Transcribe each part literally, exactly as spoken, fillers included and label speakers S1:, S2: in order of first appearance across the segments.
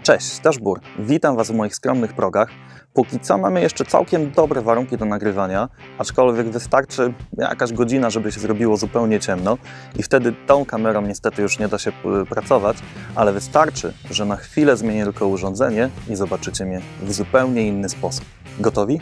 S1: Cześć, Dashbur. Witam Was w moich skromnych progach. Póki co mamy jeszcze całkiem dobre warunki do nagrywania, aczkolwiek wystarczy jakaś godzina, żeby się zrobiło zupełnie ciemno i wtedy tą kamerą niestety już nie da się pracować, ale wystarczy, że na chwilę zmienię tylko urządzenie i zobaczycie mnie w zupełnie inny sposób. Gotowi?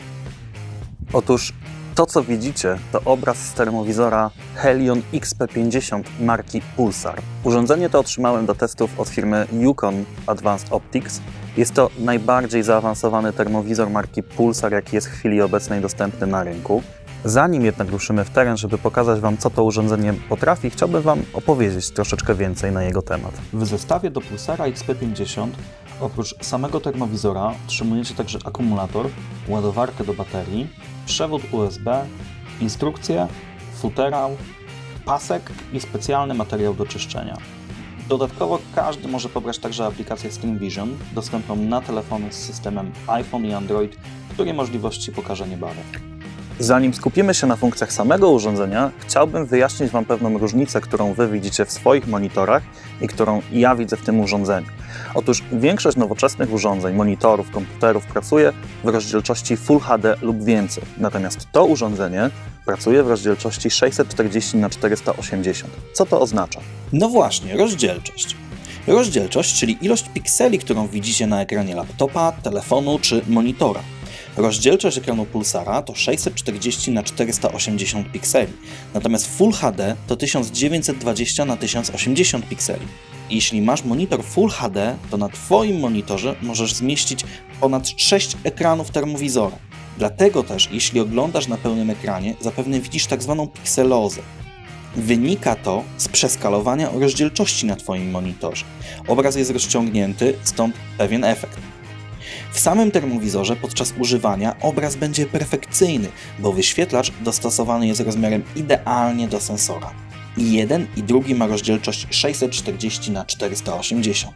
S1: Otóż to, co widzicie, to obraz z termowizora Helion X P pięćdziesiąt marki Pulsar. Urządzenie to otrzymałem do testów od firmy Yukon Advanced Optics. Jest to najbardziej zaawansowany termowizor marki Pulsar, jaki jest w chwili obecnej dostępny na rynku. Zanim jednak ruszymy w teren, żeby pokazać Wam, co to urządzenie potrafi, chciałbym Wam opowiedzieć troszeczkę więcej na jego temat. W zestawie do Pulsara X P pięćdziesiąt oprócz samego termowizora otrzymujecie także akumulator, ładowarkę do baterii, przewód U S B, instrukcję, futerał, pasek i specjalny materiał do czyszczenia. Dodatkowo każdy może pobrać także aplikację StreamVision, dostępną na telefony z systemem iPhone i Android, której możliwości pokaże niebawem. Zanim skupimy się na funkcjach samego urządzenia, chciałbym wyjaśnić Wam pewną różnicę, którą Wy widzicie w swoich monitorach i którą ja widzę w tym urządzeniu. Otóż większość nowoczesnych urządzeń, monitorów, komputerów pracuje w rozdzielczości Full H D lub więcej, natomiast to urządzenie pracuje w rozdzielczości sześćset czterdzieści na czterysta osiemdziesiąt. Co to oznacza?
S2: No właśnie, rozdzielczość. Rozdzielczość, czyli ilość pikseli, którą widzicie na ekranie laptopa, telefonu czy monitora. Rozdzielczość ekranu Pulsara to sześćset czterdzieści na czterysta osiemdziesiąt pikseli, natomiast Full H D to tysiąc dziewięćset dwadzieścia na tysiąc osiemdziesiąt pikseli. Jeśli masz monitor Full H D, to na Twoim monitorze możesz zmieścić ponad sześć ekranów termowizora. Dlatego też, jeśli oglądasz na pełnym ekranie, zapewne widzisz tak zwaną pikselozę. Wynika to z przeskalowania rozdzielczości na Twoim monitorze. Obraz jest rozciągnięty, stąd pewien efekt. W samym termowizorze podczas używania obraz będzie perfekcyjny, bo wyświetlacz dostosowany jest rozmiarem idealnie do sensora. I jeden i drugi ma rozdzielczość sześćset czterdzieści na czterysta osiemdziesiąt.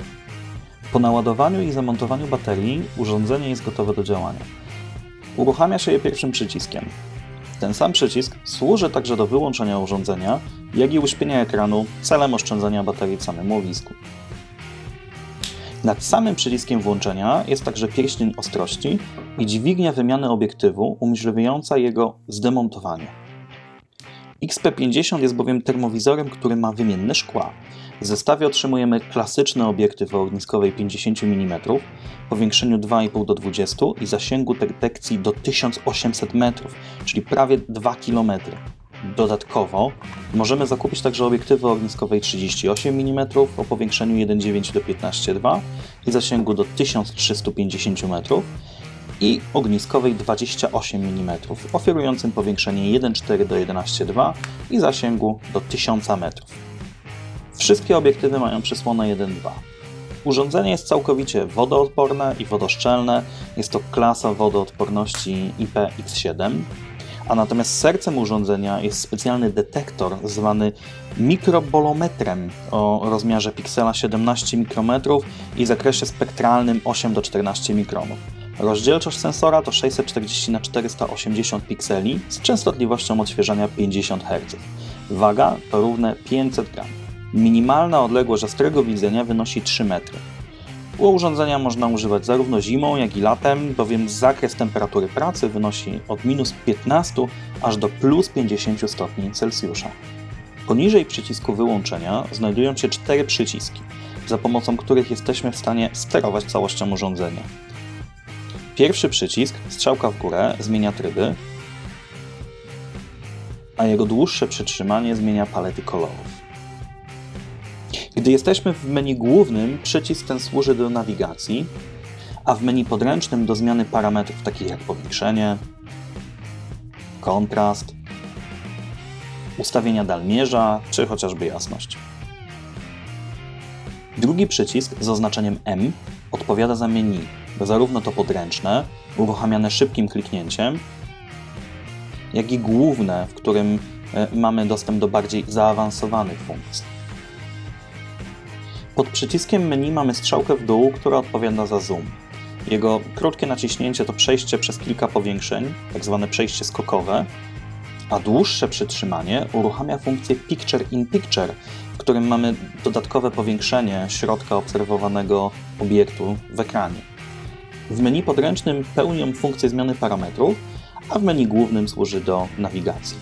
S1: Po naładowaniu i zamontowaniu baterii urządzenie jest gotowe do działania. Uruchamia się je pierwszym przyciskiem. Ten sam przycisk służy także do wyłączenia urządzenia, jak i uśpienia ekranu celem oszczędzania baterii w samym łowisku. Nad samym przyciskiem włączenia jest także pierścień ostrości i dźwignia wymiany obiektywu umożliwiająca jego zdemontowanie. X P pięćdziesiąt jest bowiem termowizorem, który ma wymienne szkła. W zestawie otrzymujemy klasyczny obiektyw o ogniskowej pięćdziesiąt milimetrów, powiększeniu dwa i pół do dwudziestu i zasięgu detekcji do tysiąc osiemset metrów, czyli prawie dwa kilometry. Dodatkowo możemy zakupić także obiektywy o ogniskowej trzydzieści osiem milimetrów o powiększeniu jeden przecinek dziewięć do piętnastu przecinek dwa i zasięgu do tysiąc trzysta pięćdziesiąt metrów i ogniskowej dwadzieścia osiem milimetrów oferującym powiększenie jeden przecinek cztery do jedenastu przecinek dwa i zasięgu do tysiąc metrów. Wszystkie obiektywy mają przysłonę jeden przecinek dwa. Urządzenie jest całkowicie wodoodporne i wodoszczelne. Jest to klasa wodoodporności I P X siedem. A natomiast sercem urządzenia jest specjalny detektor zwany mikrobolometrem o rozmiarze piksela siedemnaście mikrometrów i zakresie spektralnym osiem do czternastu mikronów. Rozdzielczość sensora to sześćset czterdzieści na czterysta osiemdziesiąt pikseli z częstotliwością odświeżania pięćdziesiąt herców. Waga to równe pięćset gramów. Minimalna odległość ostrego widzenia wynosi trzy metry. U urządzenia można używać zarówno zimą, jak i latem, bowiem zakres temperatury pracy wynosi od minus piętnastu aż do plus pięćdziesięciu stopni Celsjusza. Poniżej przycisku wyłączenia znajdują się cztery przyciski, za pomocą których jesteśmy w stanie sterować całością urządzenia. Pierwszy przycisk, strzałka w górę, zmienia tryby, a jego dłuższe przytrzymanie zmienia palety kolorów. Gdy jesteśmy w menu głównym, przycisk ten służy do nawigacji, a w menu podręcznym do zmiany parametrów takich jak powiększenie, kontrast, ustawienia dalmierza czy chociażby jasność. Drugi przycisk z oznaczeniem M odpowiada za menu, zarówno to podręczne, uruchamiane szybkim kliknięciem, jak i główne, w którym mamy dostęp do bardziej zaawansowanych funkcji. Pod przyciskiem menu mamy strzałkę w dół, która odpowiada za zoom. Jego krótkie naciśnięcie to przejście przez kilka powiększeń, tak zwane przejście skokowe, a dłuższe przytrzymanie uruchamia funkcję Picture in Picture, w którym mamy dodatkowe powiększenie środka obserwowanego obiektu w ekranie. W menu podręcznym pełnią funkcję zmiany parametrów, a w menu głównym służy do nawigacji.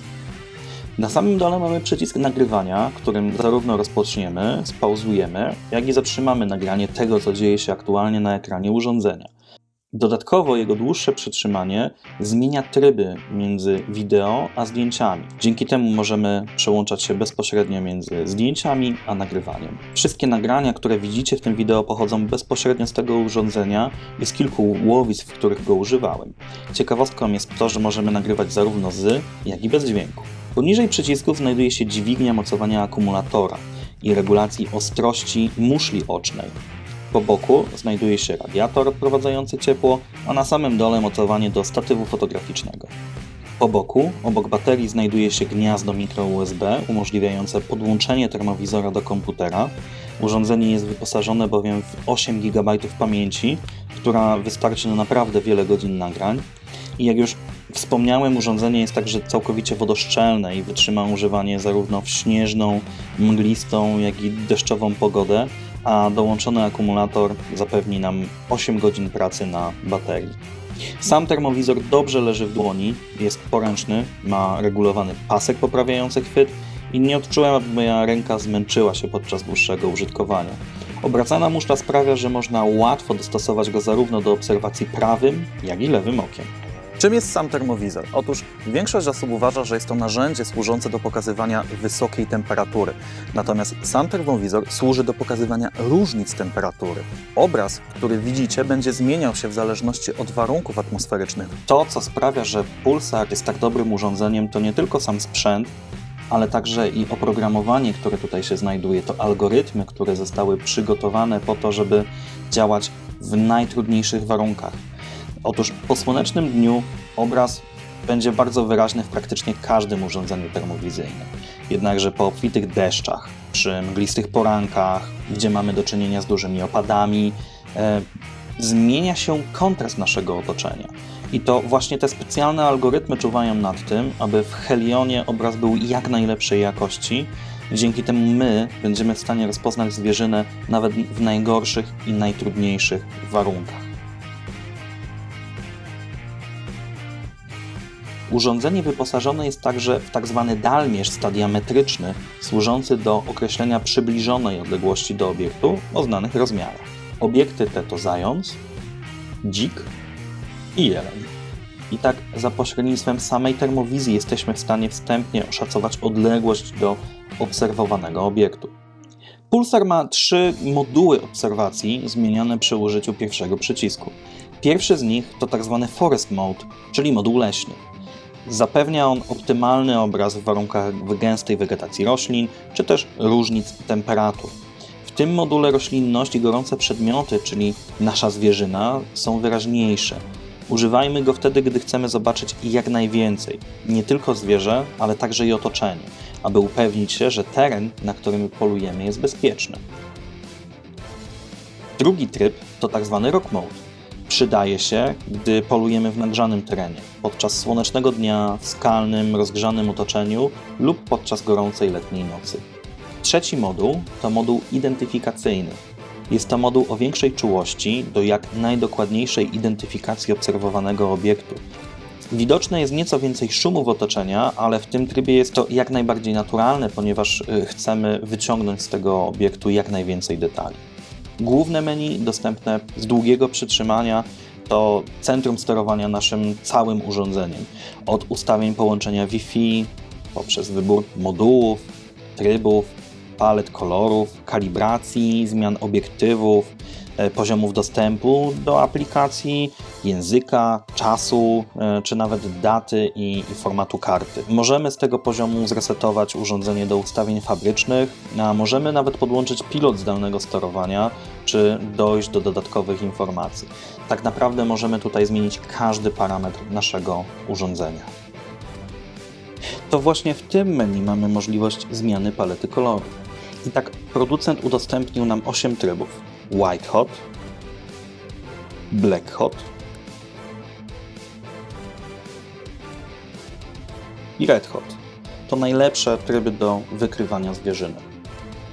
S1: Na samym dole mamy przycisk nagrywania, którym zarówno rozpoczniemy, spauzujemy, jak i zatrzymamy nagranie tego, co dzieje się aktualnie na ekranie urządzenia. Dodatkowo jego dłuższe przytrzymanie zmienia tryby między wideo a zdjęciami. Dzięki temu możemy przełączać się bezpośrednio między zdjęciami a nagrywaniem. Wszystkie nagrania, które widzicie w tym wideo, pochodzą bezpośrednio z tego urządzenia i z kilku łowisk, w których go używałem. Ciekawostką jest to, że możemy nagrywać zarówno z, jak i bez dźwięku. Poniżej przycisków znajduje się dźwignia mocowania akumulatora i regulacji ostrości muszli ocznej. Po boku znajduje się radiator odprowadzający ciepło, a na samym dole mocowanie do statywu fotograficznego. Po boku, obok baterii, znajduje się gniazdo mikro U S B umożliwiające podłączenie termowizora do komputera. Urządzenie jest wyposażone bowiem w osiem gigabajtów pamięci, która wystarczy na naprawdę wiele godzin nagrań. I jak już wspomniałem, urządzenie jest także całkowicie wodoszczelne i wytrzyma używanie zarówno w śnieżną, mglistą, jak i deszczową pogodę, a dołączony akumulator zapewni nam osiem godzin pracy na baterii. Sam termowizor dobrze leży w dłoni, jest poręczny, ma regulowany pasek poprawiający chwyt i nie odczułem, aby moja ręka zmęczyła się podczas dłuższego użytkowania. Obracana muszla sprawia, że można łatwo dostosować go zarówno do obserwacji prawym, jak i lewym okiem.
S2: Czym jest sam termowizor? Otóż większość osób uważa, że jest to narzędzie służące do pokazywania wysokiej temperatury. Natomiast sam termowizor służy do pokazywania różnic temperatury. Obraz, który widzicie, będzie zmieniał się w zależności od warunków atmosferycznych.
S1: To, co sprawia, że Pulsar jest tak dobrym urządzeniem, to nie tylko sam sprzęt, ale także i oprogramowanie, które tutaj się znajduje. To algorytmy, które zostały przygotowane po to, żeby działać w najtrudniejszych warunkach. Otóż po słonecznym dniu obraz będzie bardzo wyraźny w praktycznie każdym urządzeniu termowizyjnym. Jednakże po obfitych deszczach, przy mglistych porankach, gdzie mamy do czynienia z dużymi opadami, e, zmienia się kontrast naszego otoczenia. I to właśnie te specjalne algorytmy czuwają nad tym, aby w Helionie obraz był jak najlepszej jakości. Dzięki temu my będziemy w stanie rozpoznać zwierzynę nawet w najgorszych i najtrudniejszych warunkach. Urządzenie wyposażone jest także w tzw. dalmierz stadiametryczny, służący do określenia przybliżonej odległości do obiektu o znanych rozmiarach. Obiekty te to zając, dzik i jeleń. I tak za pośrednictwem samej termowizji jesteśmy w stanie wstępnie oszacować odległość do obserwowanego obiektu. Pulsar ma trzy moduły obserwacji zmieniane przy użyciu pierwszego przycisku. Pierwszy z nich to tzw. Forest Mode, czyli moduł leśny. Zapewnia on optymalny obraz w warunkach gęstej wegetacji roślin, czy też różnic temperatur. W tym module roślinność i gorące przedmioty, czyli nasza zwierzyna, są wyraźniejsze. Używajmy go wtedy, gdy chcemy zobaczyć jak najwięcej, nie tylko zwierzę, ale także i otoczenie, aby upewnić się, że teren, na którym polujemy, jest bezpieczny. Drugi tryb to tzw. Rock Mode. Przydaje się, gdy polujemy w nagrzanym terenie, podczas słonecznego dnia, w skalnym, rozgrzanym otoczeniu lub podczas gorącej letniej nocy. Trzeci moduł to moduł identyfikacyjny. Jest to moduł o większej czułości do jak najdokładniejszej identyfikacji obserwowanego obiektu. Widoczne jest nieco więcej szumów otoczenia, ale w tym trybie jest to jak najbardziej naturalne, ponieważ chcemy wyciągnąć z tego obiektu jak najwięcej detali. Główne menu dostępne z długiego przytrzymania to centrum sterowania naszym całym urządzeniem. Od ustawień połączenia Wi-Fi, poprzez wybór modułów, trybów, palet kolorów, kalibracji, zmian obiektywów, poziomów dostępu do aplikacji, języka, czasu, czy nawet daty i, i formatu karty. Możemy z tego poziomu zresetować urządzenie do ustawień fabrycznych, a możemy nawet podłączyć pilot zdalnego sterowania, czy dojść do dodatkowych informacji. Tak naprawdę możemy tutaj zmienić każdy parametr naszego urządzenia. To właśnie w tym menu mamy możliwość zmiany palety kolorów. I tak producent udostępnił nam osiem trybów. White Hot, Black Hot i Red Hot. To najlepsze tryby do wykrywania zwierzyny.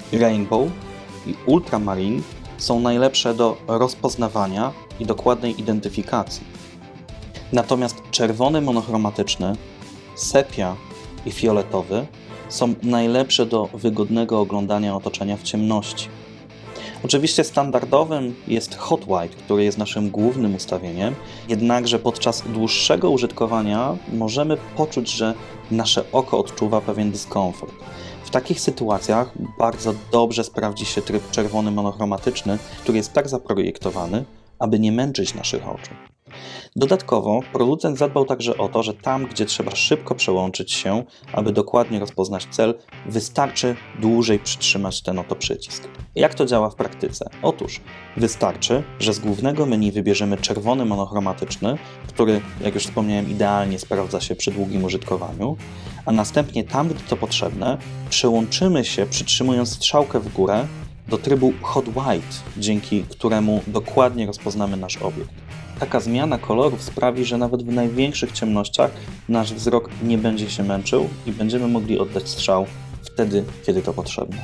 S1: Rainbow i Ultramarine są najlepsze do rozpoznawania i dokładnej identyfikacji. Natomiast czerwony monochromatyczny, sepia i fioletowy są najlepsze do wygodnego oglądania otoczenia w ciemności. Oczywiście standardowym jest Hot White, który jest naszym głównym ustawieniem, jednakże podczas dłuższego użytkowania możemy poczuć, że nasze oko odczuwa pewien dyskomfort. W takich sytuacjach bardzo dobrze sprawdzi się tryb czerwony monochromatyczny, który jest tak zaprojektowany, aby nie męczyć naszych oczu. Dodatkowo producent zadbał także o to, że tam, gdzie trzeba szybko przełączyć się, aby dokładnie rozpoznać cel, wystarczy dłużej przytrzymać ten oto przycisk. Jak to działa w praktyce? Otóż wystarczy, że z głównego menu wybierzemy czerwony monochromatyczny, który, jak już wspomniałem, idealnie sprawdza się przy długim użytkowaniu, a następnie tam, gdzie to potrzebne, przełączymy się, przytrzymując strzałkę w górę, do trybu Hot White, dzięki któremu dokładnie rozpoznamy nasz obiekt. Taka zmiana kolorów sprawi, że nawet w największych ciemnościach nasz wzrok nie będzie się męczył i będziemy mogli oddać strzał wtedy, kiedy to potrzebne.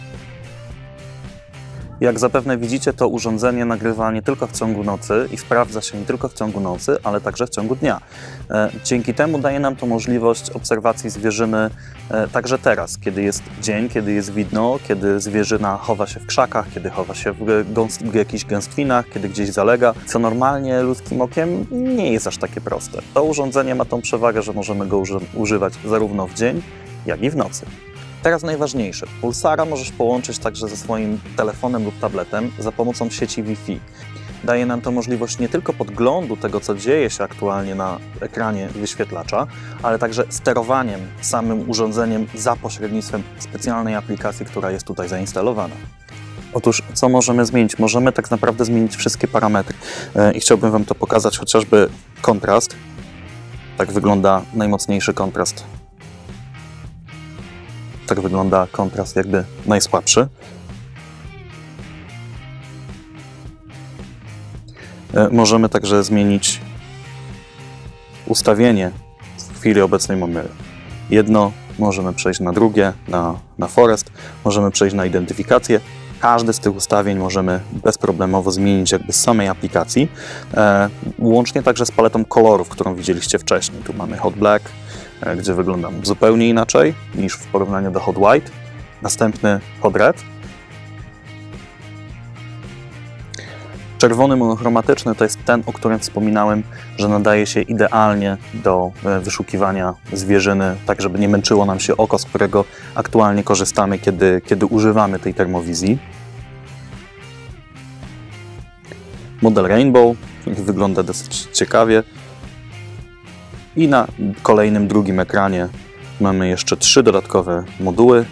S1: Jak zapewne widzicie, to urządzenie nagrywa nie tylko w ciągu nocy i sprawdza się nie tylko w ciągu nocy, ale także w ciągu dnia. Dzięki temu daje nam to możliwość obserwacji zwierzyny także teraz, kiedy jest dzień, kiedy jest widno, kiedy zwierzyna chowa się w krzakach, kiedy chowa się w, gąst, w jakichś gęstwinach, kiedy gdzieś zalega, co normalnie ludzkim okiem nie jest aż takie proste. To urządzenie ma tą przewagę, że możemy go uży używać zarówno w dzień, jak i w nocy. Teraz najważniejsze. Pulsara możesz połączyć także ze swoim telefonem lub tabletem za pomocą sieci Wi-Fi. Daje nam to możliwość nie tylko podglądu tego, co dzieje się aktualnie na ekranie wyświetlacza, ale także sterowaniem samym urządzeniem za pośrednictwem specjalnej aplikacji, która jest tutaj zainstalowana. Otóż, co możemy zmienić? Możemy tak naprawdę zmienić wszystkie parametry. I chciałbym Wam to pokazać, chociażby kontrast. Tak wygląda najmocniejszy kontrast. Tak wygląda kontrast jakby najsłabszy. Możemy także zmienić ustawienie. W chwili obecnej mamy jedno, możemy przejść na drugie, na, na forest, możemy przejść na identyfikację. Każdy z tych ustawień możemy bezproblemowo zmienić jakby z samej aplikacji, e, łącznie także z paletą kolorów, którą widzieliście wcześniej. Tu mamy Hot Black, e, gdzie wygląda zupełnie inaczej niż w porównaniu do Hot White. Następny Hot Red. Czerwony monochromatyczny to jest ten, o którym wspominałem, że nadaje się idealnie do wyszukiwania zwierzyny, tak żeby nie męczyło nam się oko, z którego aktualnie korzystamy, kiedy, kiedy używamy tej termowizji. Model Rainbow wygląda dosyć ciekawie. I na kolejnym, drugim ekranie mamy jeszcze trzy dodatkowe moduły.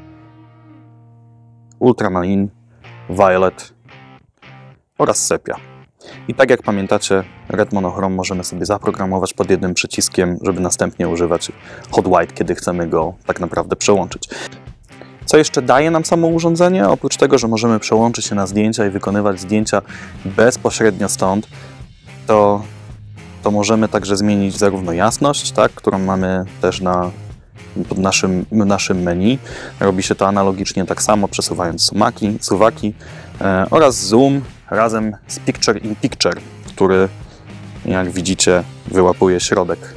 S1: Ultramarine, Violet oraz sepia. I tak jak pamiętacie, Red Monochrome możemy sobie zaprogramować pod jednym przyciskiem, żeby następnie używać Hot White, kiedy chcemy go tak naprawdę przełączyć. Co jeszcze daje nam samo urządzenie? Oprócz tego, że możemy przełączyć się na zdjęcia i wykonywać zdjęcia bezpośrednio stąd, to, to możemy także zmienić zarówno jasność, tak, którą mamy też na pod naszym, naszym menu. Robi się to analogicznie tak samo, przesuwając sumaki, suwaki e, oraz zoom razem z Picture in Picture, który, jak widzicie, wyłapuje środek.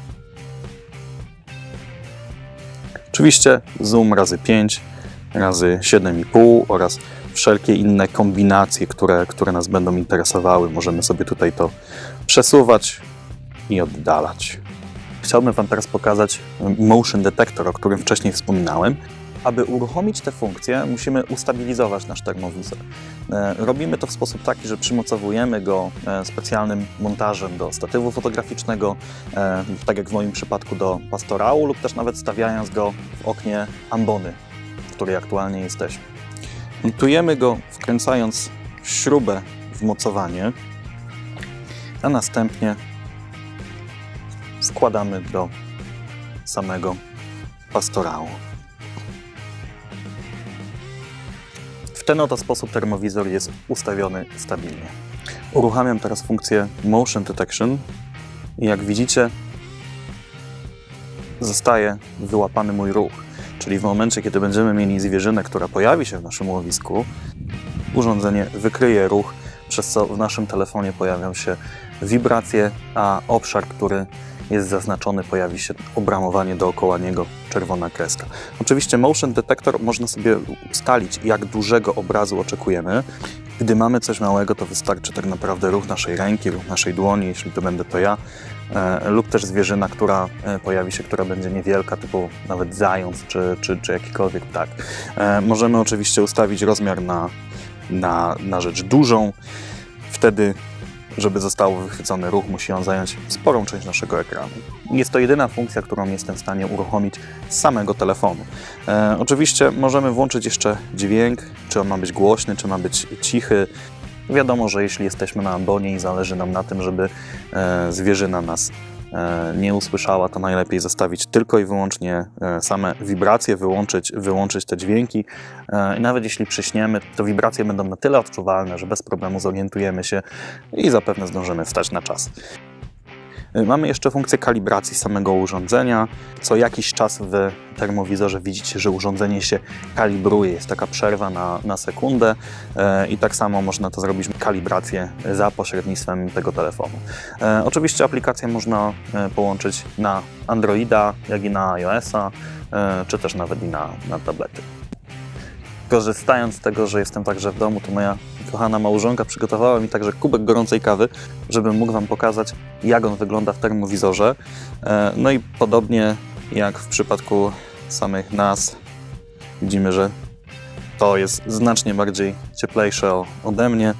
S1: Oczywiście zoom razy pięć, razy siedem i pół oraz wszelkie inne kombinacje, które, które nas będą interesowały. Możemy sobie tutaj to przesuwać i oddalać. Chciałbym Wam teraz pokazać Motion Detector, o którym wcześniej wspominałem. Aby uruchomić tę funkcję, musimy ustabilizować nasz termowizor. Robimy to w sposób taki, że przymocowujemy go specjalnym montażem do statywu fotograficznego, tak jak w moim przypadku do pastorału, lub też nawet stawiając go w oknie ambony, w której aktualnie jesteśmy. Montujemy go, wkręcając śrubę w mocowanie, a następnie składamy do samego pastorału. W ten oto sposób termowizor jest ustawiony stabilnie. Uruchamiam teraz funkcję Motion Detection i jak widzicie, zostaje wyłapany mój ruch. Czyli w momencie, kiedy będziemy mieli zwierzynę, która pojawi się w naszym łowisku, urządzenie wykryje ruch, przez co w naszym telefonie pojawią się wibracje, a obszar, który jest zaznaczony, pojawi się obramowanie dookoła niego, czerwona kreska. Oczywiście motion detector można sobie ustalić, jak dużego obrazu oczekujemy. Gdy mamy coś małego, to wystarczy tak naprawdę ruch naszej ręki, ruch naszej dłoni, jeśli to będę to ja, e, lub też zwierzyna, która e, pojawi się, która będzie niewielka, typu nawet zając czy, czy, czy jakikolwiek ptak. E, możemy oczywiście ustawić rozmiar na, na, na rzecz dużą. Wtedy, żeby został wychwycony ruch, musi on zająć sporą część naszego ekranu. Jest to jedyna funkcja, którą jestem w stanie uruchomić z samego telefonu. E, oczywiście możemy włączyć jeszcze dźwięk, czy on ma być głośny, czy ma być cichy. Wiadomo, że jeśli jesteśmy na ambonie i zależy nam na tym, żeby e, zwierzyna nas e, nie usłyszała, to najlepiej zostawić tylko i wyłącznie e, same wibracje, wyłączyć, wyłączyć te dźwięki. E, I nawet jeśli przyśniemy, to wibracje będą na tyle odczuwalne, że bez problemu zorientujemy się i zapewne zdążymy wstać na czas. Mamy jeszcze funkcję kalibracji samego urządzenia. Co jakiś czas w termowizorze widzicie, że urządzenie się kalibruje. Jest taka przerwa na, na sekundę e, i tak samo można to zrobić kalibrację za pośrednictwem tego telefonu. E, oczywiście aplikację można e, połączyć na Androida, jak i na iOS-a, e, czy też nawet i na, na tablety. Korzystając z tego, że jestem także w domu, to moja kochana małżonka przygotowała mi także kubek gorącej kawy, żebym mógł Wam pokazać, jak on wygląda w termowizorze. No i podobnie jak w przypadku samych nas, widzimy, że to jest znacznie bardziej cieplejsze ode mnie.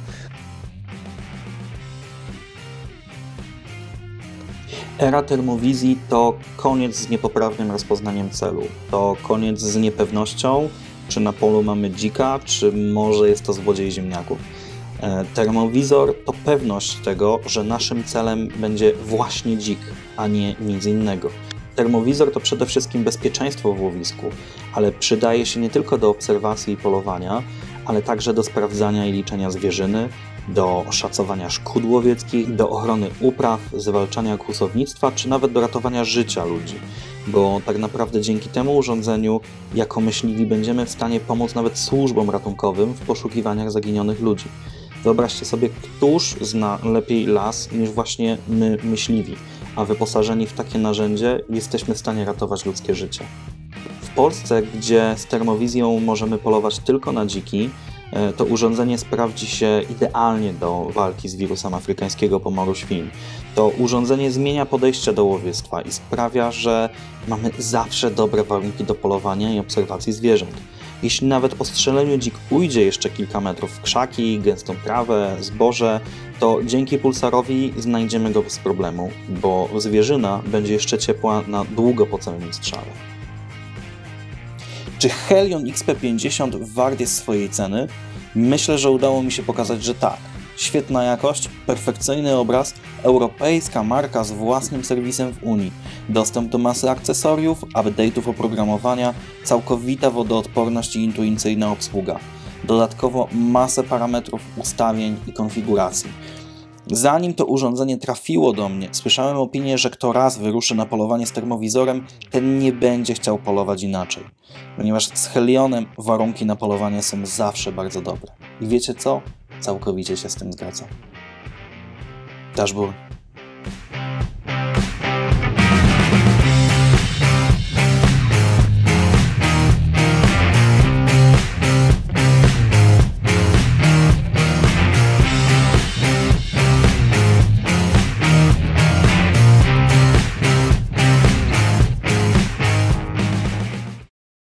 S1: Era termowizji to koniec z niepoprawnym rozpoznaniem celu, to koniec z niepewnością, czy na polu mamy dzika, czy może jest to złodziej ziemniaków. Termowizor to pewność tego, że naszym celem będzie właśnie dzik, a nie nic innego. Termowizor to przede wszystkim bezpieczeństwo w łowisku, ale przydaje się nie tylko do obserwacji i polowania, ale także do sprawdzania i liczenia zwierzyny, do szacowania szkód łowieckich, do ochrony upraw, zwalczania kłusownictwa, czy nawet do ratowania życia ludzi. Bo tak naprawdę dzięki temu urządzeniu jako myśliwi będziemy w stanie pomóc nawet służbom ratunkowym w poszukiwaniach zaginionych ludzi. Wyobraźcie sobie, któż zna lepiej las niż właśnie my myśliwi, a wyposażeni w takie narzędzie jesteśmy w stanie ratować ludzkie życie. W Polsce, gdzie z termowizją możemy polować tylko na dziki, to urządzenie sprawdzi się idealnie do walki z wirusem afrykańskiego pomoru świń. To urządzenie zmienia podejście do łowiectwa i sprawia, że mamy zawsze dobre warunki do polowania i obserwacji zwierząt. Jeśli nawet po strzeleniu dzik ujdzie jeszcze kilka metrów w krzaki, gęstą trawę, zboże, to dzięki pulsarowi znajdziemy go bez problemu, bo zwierzyna będzie jeszcze ciepła na długo po całym strzale. Czy Helion X P pięćdziesiąt wart jest swojej ceny? Myślę, że udało mi się pokazać, że tak. Świetna jakość, perfekcyjny obraz, europejska marka z własnym serwisem w Unii, dostęp do masy akcesoriów, update'ów oprogramowania, całkowita wodoodporność i intuicyjna obsługa. Dodatkowo masę parametrów ustawień i konfiguracji. Zanim to urządzenie trafiło do mnie, słyszałem opinię, że kto raz wyruszy na polowanie z termowizorem, ten nie będzie chciał polować inaczej. Ponieważ z Helionem warunki na polowanie są zawsze bardzo dobre. I wiecie co? Całkowicie się z tym zgadzam. Dashboard.